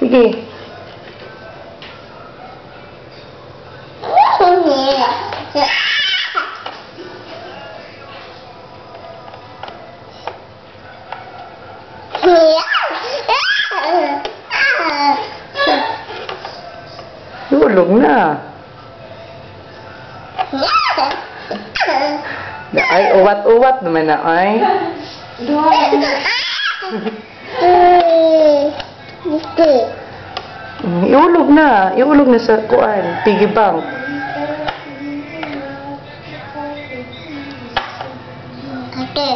Sige. Tulog na. Ay, uwat-uwat naman na, ay. Iulog na. Iulog na sa kuan. Piggy bank. Okay.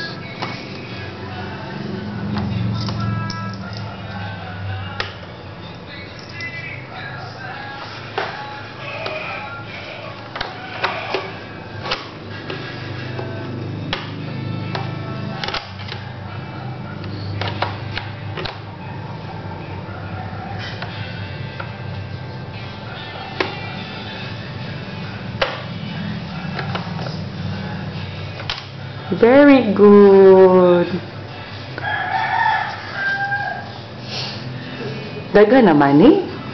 Very good. Daga naman eh.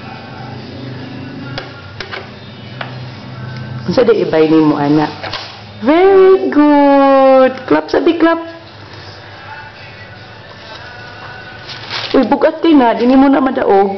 Unsa di ibay nimo anak? Very good. Clap sabi clap. Uy, bugat din na. Dini mo na madaog.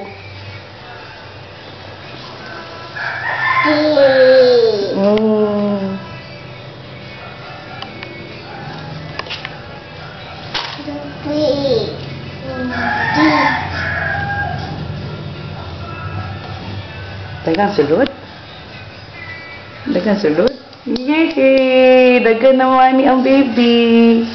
Dagang sulod. Dagang sulod. Yay! Dagan naman ni ang baby.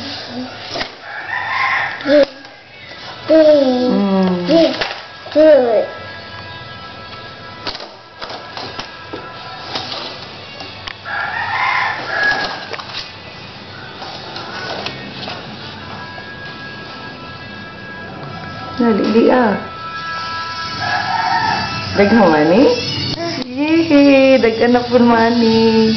Nalili ah. Dagang mani? Yay! Dagan na po mani.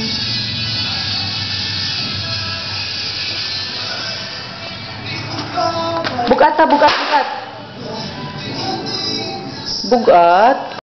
Bukat ta, bukat, bukat. Bugat.